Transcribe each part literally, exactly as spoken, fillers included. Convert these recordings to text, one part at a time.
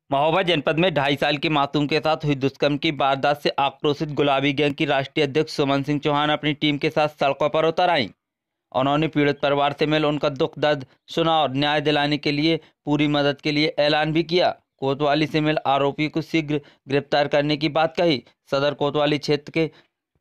महोबा जनपद में ढाई साल की मासूम के साथ हुई दुष्कर्म की वारदात से आक्रोशित गुलाबी गैंग की राष्ट्रीय अध्यक्ष सुमन सिंह चौहान अपनी टीम के साथ सड़कों पर उतर आईं। उन्होंने पीड़ित परिवार से मिल उनका दुख दर्द सुना और न्याय दिलाने के लिए पूरी मदद के लिए ऐलान भी किया। कोतवाली से मिल आरोपी को शीघ्र गिरफ्तार करने की बात कही। सदर कोतवाली क्षेत्र के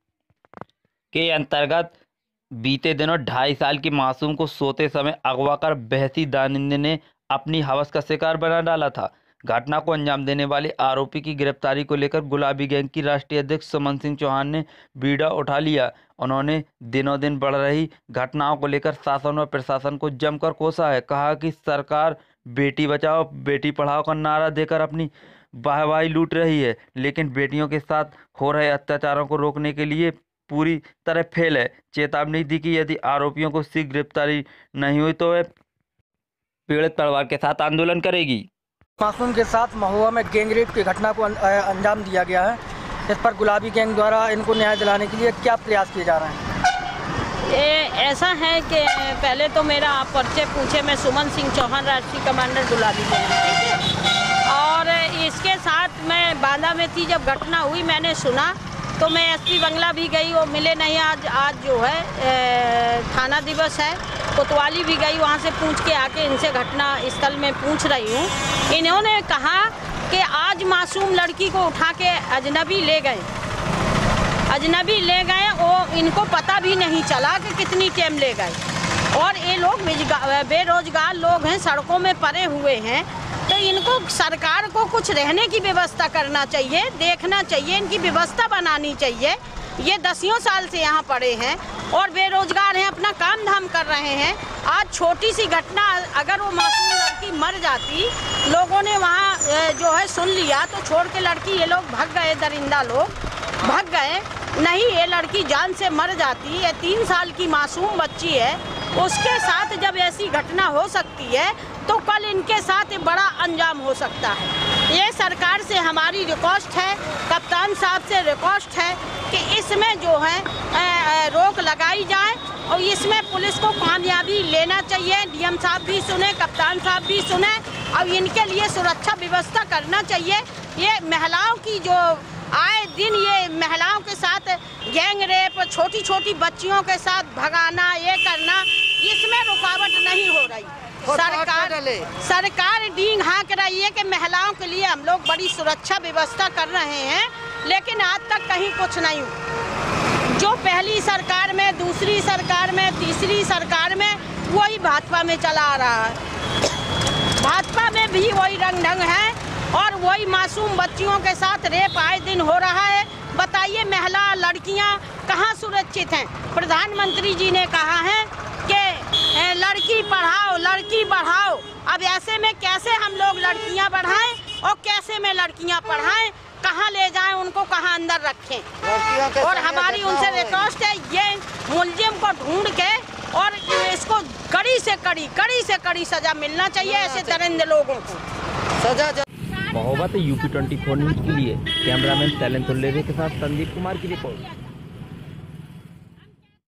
के अंतर्गत बीते दिनों ढाई साल की मासूम को सोते समय अगवा कर बहसी दानिंदे ने अपनी हवस का शिकार बना डाला था। घटना को अंजाम देने वाले आरोपी की गिरफ्तारी को लेकर गुलाबी गैंग की राष्ट्रीय अध्यक्ष सुमन सिंह चौहान ने बीड़ा उठा लिया। उन्होंने दिनों दिन बढ़ रही घटनाओं को लेकर शासन और प्रशासन को जमकर कोसा है। कहा कि सरकार बेटी बचाओ बेटी पढ़ाओ का नारा देकर अपनी वाहवाही लूट रही है, लेकिन बेटियों के साथ हो रहे अत्याचारों को रोकने के लिए पूरी तरह फेल है। चेतावनी दी कि यदि आरोपियों को शीघ्र गिरफ्तारी नहीं हुई तो वह पीड़ित परिवार के साथ आंदोलन करेगी। मासूम के साथ महुआ में गैंग रेप की घटना को अंजाम दिया गया है। इस पर गुलाबी गैंग द्वारा इनको न्याय दिलाने के लिए क्या प्रयास किए जा रहे हैं? ये ऐसा है कि पहले तो मेरा आप परिचय पूछे, मैं सुमन सिंह चौहान राष्ट्रीय कमांडर गुलाबी गैंग, और इसके साथ मैं बांदा में थी जब घटना हुई। मैंने सुना तो मैं एसपी बंगला भी गई, वो मिले नहीं। आज आज जो है ए, थाना दिवस है, कोतवाली भी गई, वहाँ से पूछ के आके इनसे घटना स्थल में पूछ रही हूँ। इन्होंने कहा कि आज मासूम लड़की को उठा के अजनबी ले गए अजनबी ले गए और इनको पता भी नहीं चला कि कितनी टाइम ले गए। और ये लोग बेरोजगार लोग हैं, सड़कों में पड़े हुए हैं, तो इनको सरकार को कुछ रहने की व्यवस्था करना चाहिए, देखना चाहिए, इनकी व्यवस्था बनानी चाहिए। ये दसियों साल से यहाँ पड़े हैं और बेरोजगार हैं, अपना काम धाम कर रहे हैं। आज छोटी सी घटना, अगर वो मासूम लड़की मर जाती, लोगों ने वहाँ जो है सुन लिया तो छोड़ के लड़की ये लोग भाग गए, दरिंदा लोग भाग गए। नहीं, ये लड़की जान से मर जाती। ये तीन साल की मासूम बच्ची है, उसके साथ जब ऐसी घटना हो सकती है तो कल इनके साथ बड़ा अंजाम हो सकता है। ये सरकार से हमारी रिक्वेस्ट है, कप्तान साहब से रिक्वेस्ट है कि इसमें जो है रोक लगाई जाए और इसमें पुलिस को कामयाबी लेना चाहिए। डीएम साहब भी सुने, कप्तान साहब भी सुने और इनके लिए सुरक्षा व्यवस्था करना चाहिए। ये महिलाओं की जो आए दिन ये महिलाओं के साथ गैंग रेप, छोटी छोटी बच्चियों के साथ भगाना, ये करना, इसमें रुकावट नहीं हो रही। सरकार सरकार डींग हाँक रही है कि महिलाओं के लिए हम लोग बड़ी सुरक्षा व्यवस्था कर रहे हैं, लेकिन आज तक कहीं कुछ नहीं हुआ। जो पहली सरकार में, दूसरी सरकार में, तीसरी सरकार में वही भाजपा में चला आ रहा है। भाजपा में भी वही रंग ढंग है और वही मासूम बच्चियों के साथ रेप आए दिन हो रहा है। बताइए, महिला लड़कियां कहाँ सुरक्षित हैं? प्रधानमंत्री जी ने कहा है कि लड़की पढ़ाओ लड़की बढ़ाओ। अब ऐसे में कैसे हम लोग लड़कियां बढ़ाएं और कैसे में लड़कियां पढ़ाएं? कहाँ ले जाएं उनको, कहाँ अंदर रखें? और हमारी उनसे रिक्वेस्ट है, ये मुलजिम को ढूंढ के और इसको कड़ी से कड़ी कड़ी से कड़ी सजा मिलना चाहिए। ऐसे दरिंदे लोगों को सजा। महोबा से यूपी ट्वेंटी फोर न्यूज के लिए कैमरामैन शैलेंद्र के साथ संदीप कुमार की रिपोर्ट।